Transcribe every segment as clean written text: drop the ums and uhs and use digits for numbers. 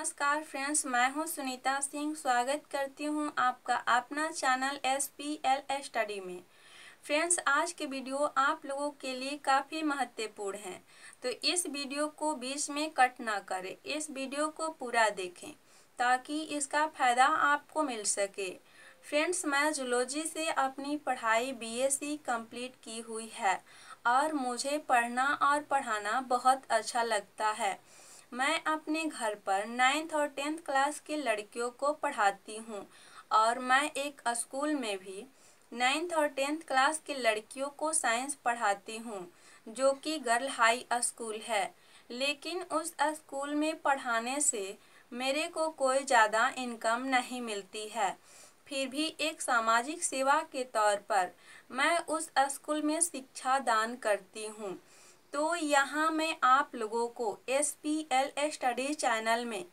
नमस्कार फ्रेंड्स, मैं हूं सुनीता सिंह। स्वागत करती हूं आपका अपना चैनल SPL स्टडी में। फ्रेंड्स, आज के वीडियो आप लोगों के लिए काफ़ी महत्वपूर्ण है, तो इस वीडियो को बीच में कट ना करें। इस वीडियो को पूरा देखें ताकि इसका फ़ायदा आपको मिल सके। फ्रेंड्स, मैं जूलॉजी से अपनी पढ़ाई BSc कंप्लीट की हुई है और मुझे पढ़ना और पढ़ाना बहुत अच्छा लगता है। मैं अपने घर पर 9th और 10th क्लास के लड़कियों को पढ़ाती हूँ और मैं एक स्कूल में भी 9th और 10th क्लास के लड़कियों को साइंस पढ़ाती हूँ, जो कि गर्ल हाई स्कूल है। लेकिन उस स्कूल में पढ़ाने से मेरे को कोई ज़्यादा इनकम नहीं मिलती है। फिर भी एक सामाजिक सेवा के तौर पर मैं उस स्कूल में शिक्षा दान करती हूँ। तो यहाँ मैं आप लोगों को SPL स्टडी चैनल में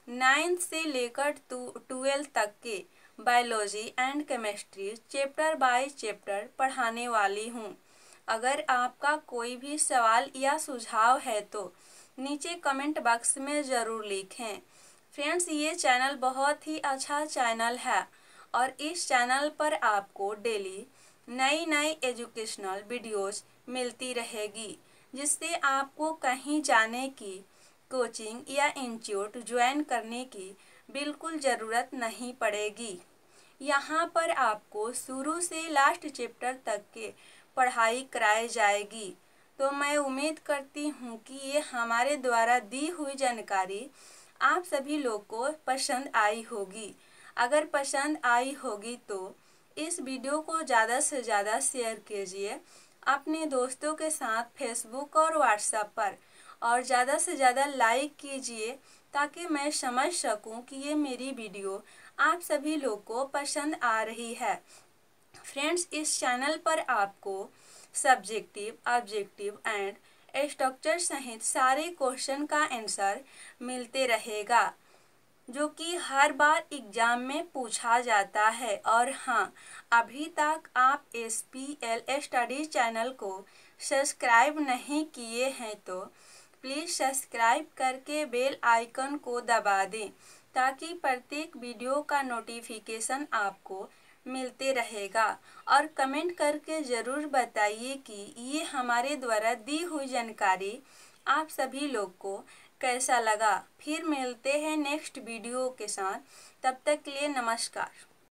9th से लेकर 12th तक के biology and chemistry chapter by chapter पढ़ाने वाली हूँ। अगर आपका कोई भी सवाल या सुझाव है तो नीचे कमेंट बॉक्स में ज़रूर लिखें। फ्रेंड्स, ये चैनल बहुत ही अच्छा चैनल है और इस चैनल पर आपको डेली नई नई एजुकेशनल वीडियोस मिलती रहेगी, जिससे आपको कहीं जाने की कोचिंग या इंस्टीट्यूट ज्वाइन करने की बिल्कुल ज़रूरत नहीं पड़ेगी। यहाँ पर आपको शुरू से लास्ट चैप्टर तक के पढ़ाई कराई जाएगी। तो मैं उम्मीद करती हूँ कि ये हमारे द्वारा दी हुई जानकारी आप सभी लोग को पसंद आई होगी। अगर पसंद आई होगी तो इस वीडियो को ज़्यादा से ज़्यादा शेयर कीजिए अपने दोस्तों के साथ फेसबुक और व्हाट्सएप पर, और ज़्यादा से ज़्यादा लाइक कीजिए ताकि मैं समझ सकूं कि ये मेरी वीडियो आप सभी लोग को पसंद आ रही है। फ्रेंड्स, इस चैनल पर आपको सब्जेक्टिव, ऑब्जेक्टिव एंड स्ट्रक्चर सहित सारे क्वेश्चन का आंसर मिलते रहेगा, जो कि हर बार एग्जाम में पूछा जाता है। और हाँ, अभी तक आप SPL स्टडी चैनल को सब्सक्राइब नहीं किए हैं तो प्लीज़ सब्सक्राइब करके बेल आइकन को दबा दें ताकि प्रत्येक वीडियो का नोटिफिकेशन आपको मिलते रहेगा। और कमेंट करके ज़रूर बताइए कि ये हमारे द्वारा दी हुई जानकारी आप सभी लोग को कैसा लगा। फिर मिलते हैं नेक्स्ट वीडियो के साथ, तब तक के लिए नमस्कार।